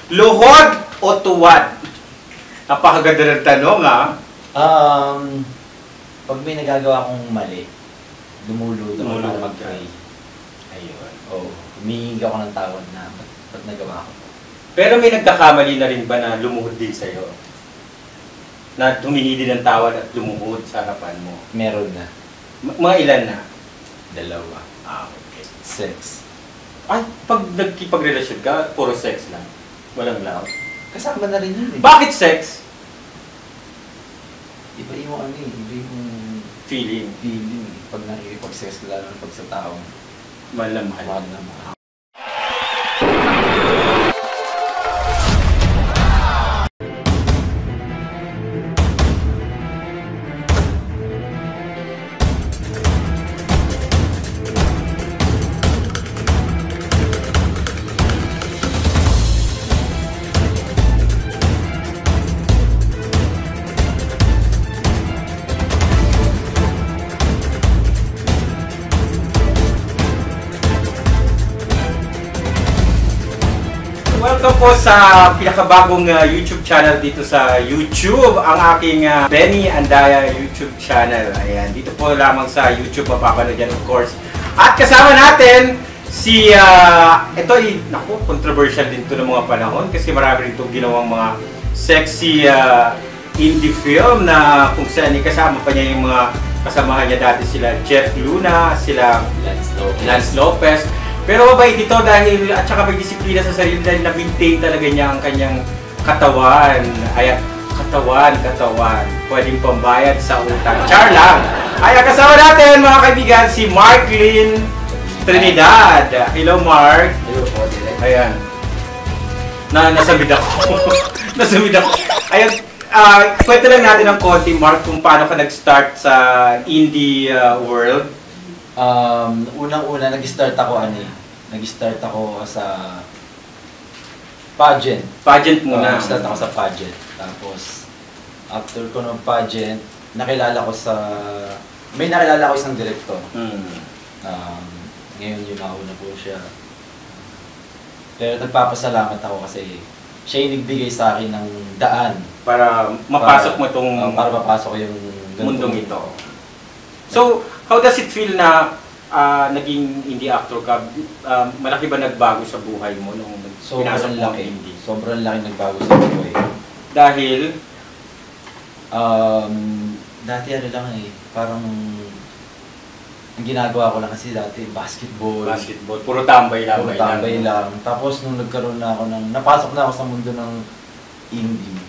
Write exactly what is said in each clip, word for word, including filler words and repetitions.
Luhod o tuwad? Napakaganda ng tanong, ha? Um, pag may nagagawa akong mali, lumulod ako Lumulod para ka. mag-pray. Ayun. Oo. Humihingi ako ng tawad na ba't, ba't nagawa ko. Pero may nagkakamali na rin ba na lumuhod din sa'yo? Na humingi din ng tawad at lumuhod sa harapan mo? Meron na. M- mga ilan na? Dalawa. Ah, okay. Sex. Ay, pag nagkipagrelasyon ka, puro sex lang. Walang love. Kasama na rin yun eh. Bakit sex? Iba yung ano eh. Iba yung Feeling. feeling eh. Pag nakikipag-sex ka lalo pag sa taong Mahal na mahal. mahal na mahal. Welcome po sa pinakabagong uh, YouTube channel dito sa YouTube, ang aking uh, Benny Andaya YouTube channel. Ayan, dito po lamang sa YouTube mapapanood yan, of course. At kasama natin si, uh, ito ay, naku, controversial din to ng mga panahon kasi marami rin itong ginawang mga sexy uh, indie film na kung saan kasama pa niya yung mga kasamahan niya dati, sila Jeff Luna, sila Lance Lopez. Lance Lopez. Pero mabait ito dahil at saka may disiplina sa sarili dahil na-maintain talaga niya ang kanyang katawan. Ay, katawan, katawan. Pwedeng pambayad sa utang. Char lang! Ay, kasama natin mga kaibigan si Marklyn Trinidad. Hello, Mark. Hello po, direct. Ayan. Na, nasamid ako. nasamid ako. Ayan, uh, kwento lang natin ng konti, Mark, kung paano ka nag-start sa indie uh, world. Um, unang-una, nag-start ako ano eh. Nag-start ako sa pageant. Pageant Uh, muna. nag-start ako sa pageant. Tapos, after ko ng pageant, nakilala ko sa... May nakilala ko isang director. Hmm. Um, ngayon yung nauna po siya. Pero nagpapasalamat ako kasi siya yung nagbigay sa akin ng daan. Para mapasok mo para, itong uh, para mapasok ko yung mundong ito. So, how does it feel na uh, naging indie actor ka? Uh, malaki ba nagbago sa buhay mo nung pinasok Sobrang mo ang laki. indie? Sobrang laki nagbago sa buhay. Dahil, Um, dati ano lang eh, parang ang ginagawa ko lang kasi dati basketball. basketball, puro tambay lang. Puro tambay lang. Tapos nung nagkaroon na ako ng, napasok na ako sa mundo ng indie,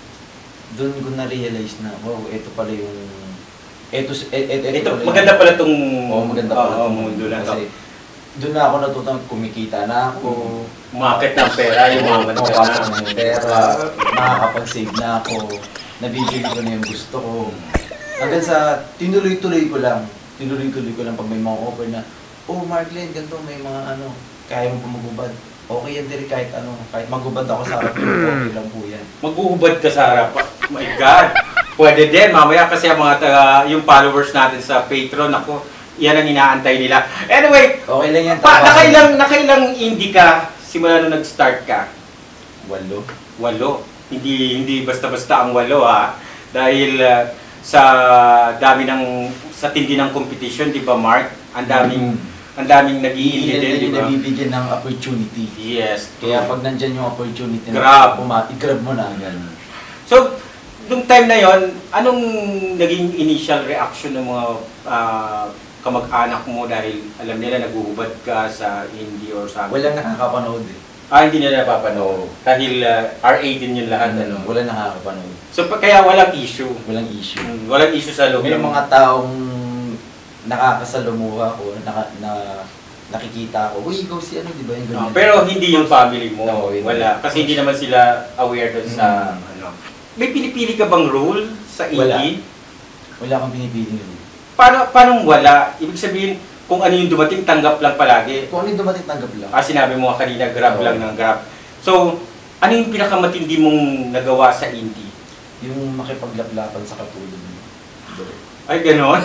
doon ko na-realize na, wow, ito pala yung, ito, ito, ito, Ito, maganda pala itong Oo, maganda pala uh, itong mundo na ito. kasi doon na ako natutang kumikita na ako. Market ng pera, yung mga Pumapasok managana. na yung pera, nakakapag-save na ako, nabibili ko na yung gusto ko. Hanggang sa, tinuloy-tuloy ko lang. Tinuloy-tuloy ko lang pag may mga offer na, oh Marklyn, ganito may mga ano, kaya mo pa magubad. Okay yan diri kahit ano, kahit magubad ako sa harap nyo, okay lang po yan. Maghuhubad ka sa harap. Oh my God! Pwede din, mamaya kasi ang mga taga, yung followers natin sa Patreon, ako, yan ang inaantay nila. Anyway, Okay lang yan. pa, tawagan. nakailang, nakailang indie ka simula nung nag-start ka? Walo. Walo. Hindi hindi basta-basta ang walo, ha. Dahil uh, sa dami ng sa tindi ng competition, 'di ba, Mark? Ang daming ang daming nag-i-indie din, 'di ba? Nabibigyan ng opportunity. Yes. Kaya pag nandyan yung opportunity Grab. na i-grab mo na agad. So, nung time na 'yon, anong naging initial reaction ng mga uh, kamag-anak mo dahil alam nila naghuhubad ka sa indie or sa... Walang nakakapanood eh. Ah, hindi nila napapanood. Dahil uh, R eighteen yung lahat, ano? Walang nakakapanood. So, pa- kaya walang issue. Walang issue. Hmm, walang issue sa loob. May ng- mga taong nakakasalamuha ko, naka, na nakikita ko, uy, ikaw si ano, di ba yung Ah, ganyan? pero hindi yung family mo. No, hindi. Wala. Kasi hindi naman sila aware doon sa... Hmm. ano. May pinipili ka bang role sa indie? Wala kang pinipiling yun. Paano, paano wala? Ibig sabihin, kung ano yung dumating, tanggap lang palagi. Kung ano yung dumating, tanggap lang. Ah, sinabi mo nga kanina, grab Oo. lang ng grab. So, ano yung pinakamatindi mong nagawa sa indie? Yung makipaglaplapan sa katulad mo. Ay, ganon?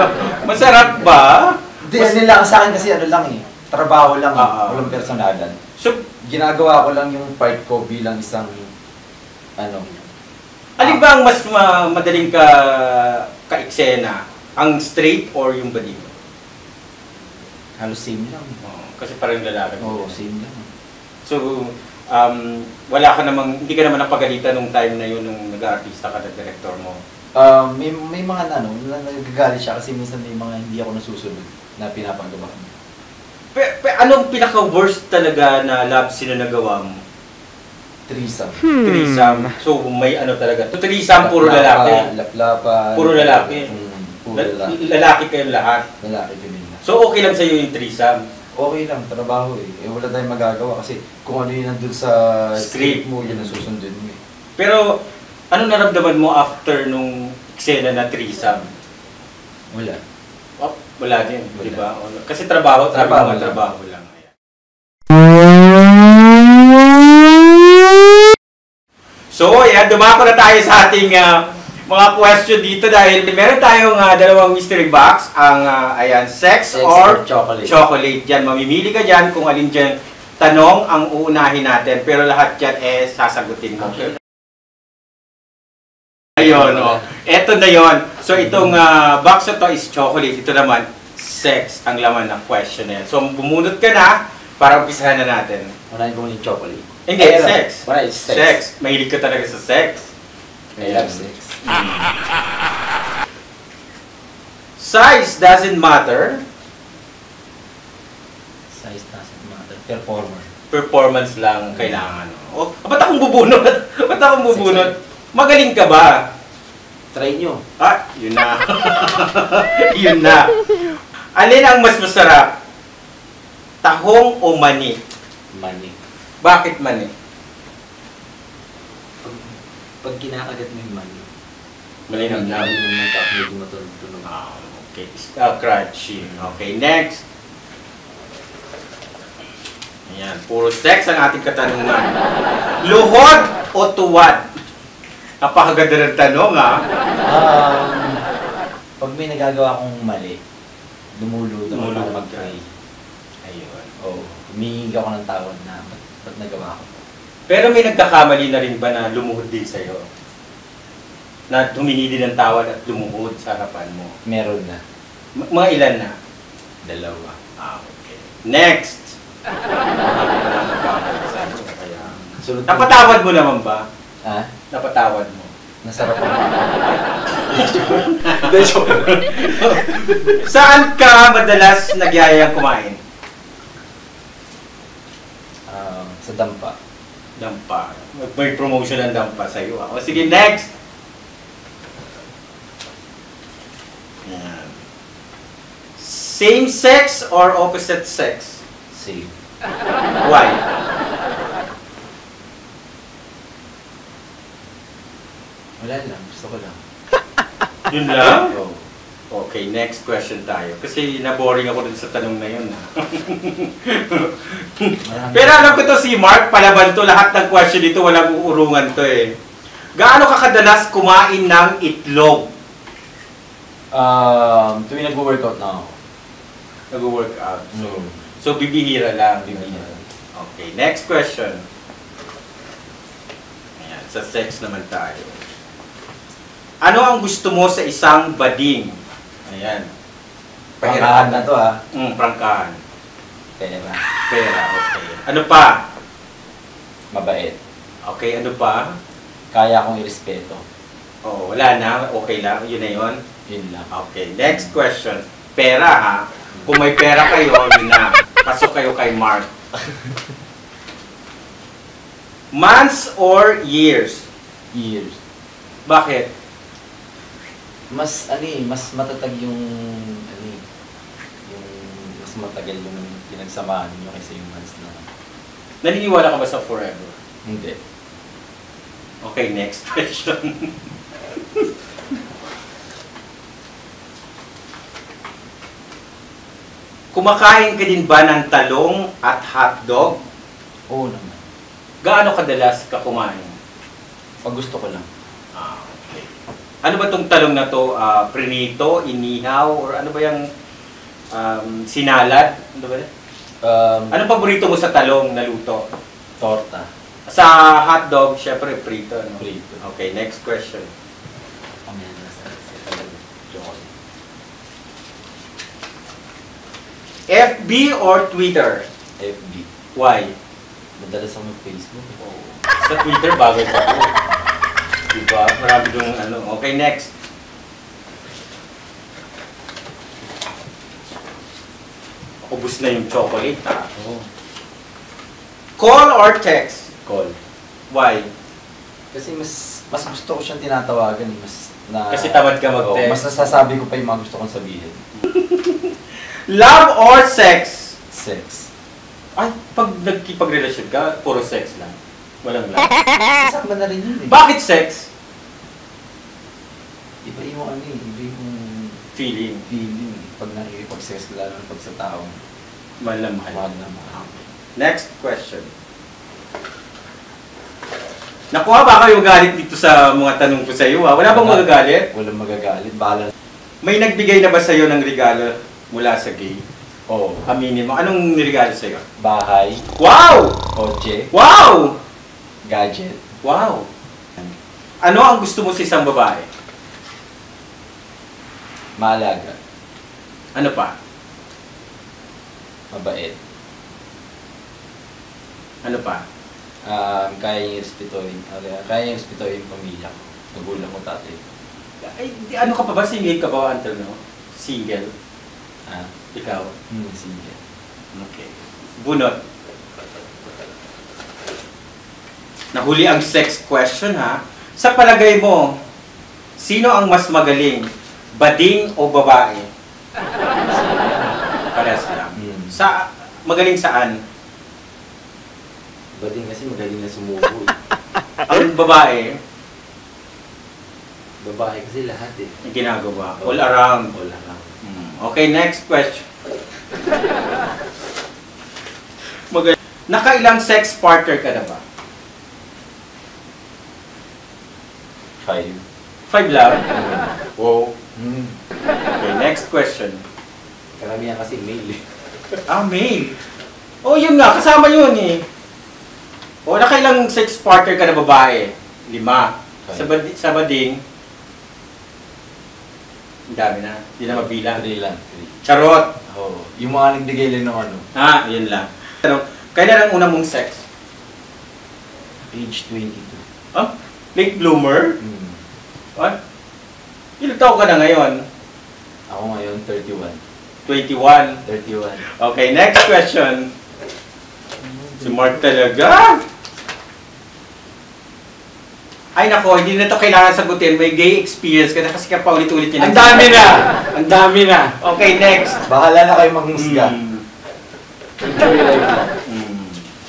Masarap ba? Hindi, ano lang sa akin kasi ano lang eh. Trabaho lang eh. Ah, ah. Walang personalan. So, ginagawa ko lang yung part ko bilang isang, ano, alin ba ang mas ma madaling ka ka-eksena? Ang straight or yung badi mo? halos same lang. Oh, kasi parang lalaki. Oo, same lang. So, um, wala ka namang, hindi ka naman napagalitan nung time na yun nung nag-artista ka na director mo? Um, may, may mga ano, na nagagalit siya kasi minsan may mga hindi ako nasusunod na pinapagabahan. Pe, pe, anong pinaka-worst talaga na love scene na nagawa mo? Threesome. Hmm. Threesome. So, may ano talaga. So, threesome, puro lalaki. Laplapa. Puro lalaki. Mm, puro La- lalaki. lalaki kayong lahat. Lalaki kami na. So, okay lang sa'yo yung threesome? Okay lang, trabaho eh. Eh wala tayong magagawa kasi kung ano yun nandun sa Script. script mo, yun ang susundin mo eh. Pero, ano naramdaman mo after nung eksena na threesome? Wala. Oh, wala din, Wala. di ba? Kasi trabaho, trabaho, Trabaho lang. trabaho lang. So, ayan, dumako na tayo sa ating ah, mga question dito dahil meron tayong ah, dalawang mystery box. Ang, ah, ayan, sex, Sex or or chocolate. chocolate. Diyan, mamimili ka dyan kung alin dyan tanong ang uunahin natin. Pero lahat dyan eh sasagutin mo. Okay. Ayun, oh. Eto na yon. So, itong ah, box na to is chocolate. Ito naman, sex ang laman ng question na yan. So, bumunot ka na para umpisahan na natin. Unahin ko muna yung chocolate. Hindi, Ay, ano? sex. Wala, it's sex. Sex. Mahilig ka talaga sa sex. I love sex. Size doesn't matter. Size doesn't matter. Performer. Performance lang kailangan. Oh, ba't akong bubunot? Ba't akong bubunot? Magaling ka ba? Try nyo. Ah, yun na. Yun na. Alin ang mas masarap? Tahong o mani? Money. Bakit mani? Pag, pag kinakagat mo yung money, Malinam hindi lang. mo nagkak, medyo matunog. Ah, okay. Uh, crunchy. Okay, next. Ayan, puro sex ang ating katanungan. Luhod o tuwad? Napakaganda ng tanong, ah. Um, pag may nagagawa akong mali, lumulod ako Lumulod para ka. mag-pray. Ayun. Oo. Humihingi ako ng tawad na ba't, ba't nagawa ko. Pero may nagkakamali na rin ba na lumuhod din sa'yo? Na humingi din ng tawad at lumuhod sa harapan mo? Meron na. M- mga ilan na? Dalawa. Ah, okay. Next! Marami pa na nagkakamali sa'yo. Kaya... Sunod ko- Napatawad mo naman ba? Ha? Napatawad mo. Nasarap ako. Saan ka madalas nagyayang kumain? Um, sa dampa. Dampa. May promotion ng dampa sa'yo. Ah. O sige, next! Yan. Same sex or opposite sex? Same. Why? Wala lang. Gusto ko lang. Yun lang? Oo. Okay, next question tayo. Kasi naboring ako dun sa tanong na yun. Ah. Marami- Pero alam ko to si Mark, palaban to. Lahat ng question dito, walang uurungan to eh. Gaano ka kadalas kumain ng itlog? Um, tuwing nag-workout na ako. Nag-workout. So, Mm. so bibihira lang. Bibihira. Okay, next question. Ayan, sa sex naman tayo. Ano ang gusto mo sa isang bading? Ayan. Pangirahan na to ha. Mm, prangkahan. Pera. Pera, okay. Ano pa? Mabait. Okay, ano pa? Kaya akong irespeto. Oh, wala na. Okay lang. Yun na yun. Yun lang. Okay, next question. Pera ha. Kung may pera kayo, yun na. Pasok kayo kay Mark. Months or years? Years. Bakit? Mas, ano eh, mas matatag yung, ano eh, yung, mas matagal yung pinagsamahan nyo kaysa yung months na. Naniniwala ka ba sa forever? Hindi. Okay, next question. Kumakain ka din ba ng talong at hotdog? Oo naman. Gaano kadalas ka kumain? Pag gusto ko lang. Ah, okay. Ano ba tong talong na to? Ah, prinito, inihaw, or ano ba yung um, sinalad? Ano ba yan? Um, Anong paborito mo sa talong na luto? torta. Sa hotdog, syempre prito, no? Prito. Okay, next question. Amen. Nasa chocolate. F B or Twitter? F B. Why? Madalas ako mag-Facebook. Sa Twitter, bagay pa ako. Diba? Marami yung ano. Okay, next. Ubus na yung chocolate, ha? Oo. Call or text? Call. Why? Kasi mas mas gusto ko siyang tinatawagan. eh. Mas na, Kasi tamad ka mag-text. Oo, mas nasasabi ko pa yung mga gusto kong sabihin. Love or sex? Sex. Ay, pag nagkipagrelasyon ka, puro sex lang. Walang love. Kasama na rin yun eh. Bakit sex? Iba yung ano eh. Iba yung Feeling. feeling. Pag nakikipag-sex ka lalo na pag sa taong Mahal na mahal. mahal na mahal. Next question. Nakuha ba kayo galit dito sa mga tanong ko sa iyo? Ha? Wala bang magagalit? Walang magagalit. Bahala. May nagbigay na ba sa iyo ng regalo mula sa gay? Oo. Aminin mo. Anong niregalo sa iyo? Bahay. Wow! Kotse. Wow! Gadget. Wow! Ano ang gusto mo sa isang babae? Maalaga. Ano pa? Mabait. Ano pa? Um, kaya yung respetuhin. Uh, kaya yung respetuhin yung pamilya ko. Magulang ko, tatay ko. Ay, di- ano ka pa ba? Single ka ba until no? Single? Ah, Ikaw? hmm, sige. Okay. Bunot. Nahuli ang sex question, ha? Sa palagay mo, sino ang mas magaling? Bading o babae? Parehas lang. Hmm. Sa, magaling saan? Iba din kasi magaling na sumubo eh. Ang babae, Babae kasi lahat eh. yung ginagawa. All around. All around. Hmm. Okay, next question. Magaling. Nakailang sex partner ka na ba? Five. Five lang? Wow. Hmm. Okay, next question. Karamihan kasi male eh. Ah, male. Oh, yun nga. Kasama yun eh. O, nakailang sex partner ka na babae? Lima. Sa, badi, sa bading, ang dami na. Hindi na mabilang. Three lang. Three. Charot. Oo. Yung mga nagbigay lang ng ano. Ha, yun lang. Tanong, kailan ang una mong sex? Age twenty-two. Huh? Late bloomer? Hmm. What? Ilang taon ka na ngayon? Ako ngayon, thirty-one. twenty-one. thirty-one. Okay, next question. Si Mark talaga. Ay nako, hindi na to kailangan sagutin. May gay experience ka na kasi ka paulit-ulit yun. Ang dami na! Ang dami na! Okay, next. Bahala na kayo magmusga. Mm. Enjoy life lang. Mm.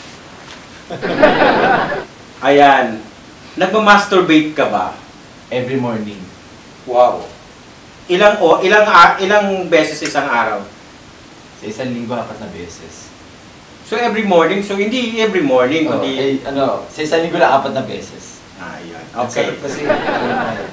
Ayan. Nagma-masturbate ka ba? Every morning. Wow. Ilang o ilang a- ilang beses isang araw? Sa isang linggo, apat na beses. So every morning, so hindi every morning Oh, kundi eh, ano, sa isang linggo lang, apat na beses. ah, yun. Ang Okay. sarap kasi, ano na eh.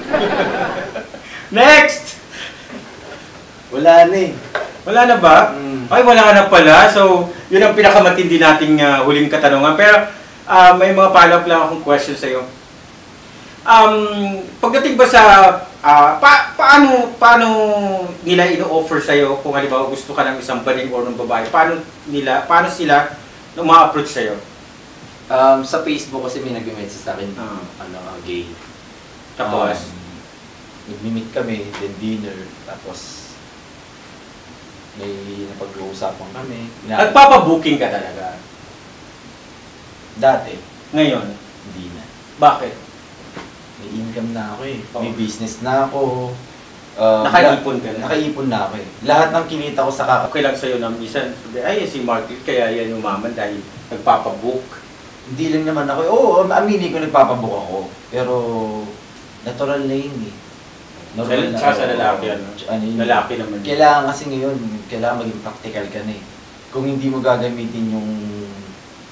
Next. Wala na eh. Wala na ba? Mm. Ay, wala na pala. So, yun ang pinakamatindi nating ah, huling katanungan. Pero, ah, may mga follow-up lang akong question sa iyo. Um, pagdating ba sa, ah, pa, paano, paano nila ino-offer sa iyo kung halimbawa gusto ka ng isang baling or ng babae? Paano nila, paano sila ma-approach sa iyo? Um, sa Facebook kasi may nag-message sa akin, Ah. ano, uh, gay. Tapos, Um, nag-meet kami, then dinner, tapos may napag-uusapan kami. Na, nagpapabooking ka talaga. dati, Ngayon, hindi na. bakit? May income na ako eh. Oo. May business na ako. Um, Nakaipon ka na. Nakaipon na ako eh. Lahat ng kinita ko sa kaka... Okay lang sa'yo na minsan, ay si Market kaya yan umaman dahil nagpapabook. Hindi lang naman ako. Oo, aminin ko nagpapabook ako. Pero, natural na yun eh. Sa- tsaka sa lalaki, ano? Ano yun? Lalaki naman. Kailangan kasi ngayon, kailangan maging practical ka na eh. Kung hindi mo gagamitin yung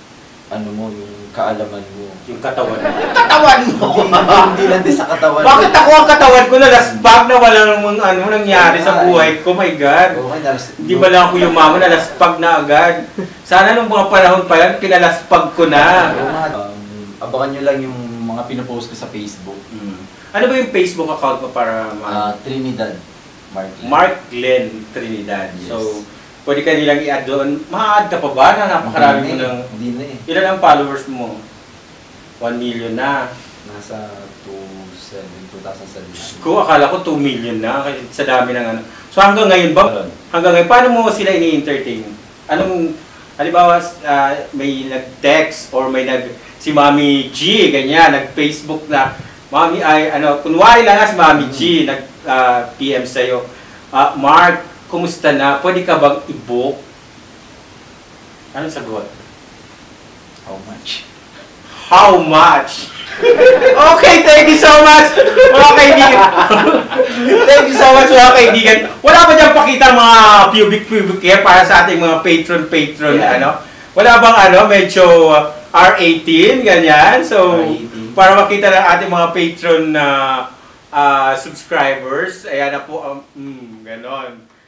ano mo, yung kaalaman mo. Yung katawan mo. Katawan mo! Hindi, hindi, hindi lang din sa katawan. Bakit ako ang katawan ko nalaspag na wala namang ano nangyari sa buhay ko? My God! Okay, nalas- Hindi ba lang ako yung mama nalaspag na agad? Sana nung mga panahon pa yan, pinalaspag ko na. Oo nga. Um, abangan nyo lang yung mga pinopost ko sa Facebook. Hmm. Ano ba yung Facebook account mo para ma... Ah, Trinidad. Mark. Mark Glenn Trinidad. Yes. So, pwede ka nilang i-add doon. Ma-add ka pa ba na napakarami mo Hindi na ng... eh. Hindi na eh. Ilan ang followers mo? one million na. Nasa two thousand seven. Ko, akala ko two million na kasi sa dami ng ano. So hanggang ngayon ba? Hanggang ngayon, paano mo sila ini-entertain? Anong, halimbawa, uh, may nag-text or may nag, si Mami G, ganyan, nag-Facebook na, Mami, ay, ano, kunwari lang nga si Mami G, nag-P M uh, sa'yo, uh, Mark, kumusta na? Pwede ka bang i-book? Anong sagot? How much? How much? Okay, thank you so much, mga kaibigan. Thank you so much, mga kaibigan. Wala ba dyan pakita mga pubic-pubic hair para sa ating mga patron-patron, Yeah. ano? Wala bang ano, medyo uh, R eighteen, ganyan? So, R eighteen. para makita ng ating mga patron na uh, subscribers, ayan na po, um, mm, ganon.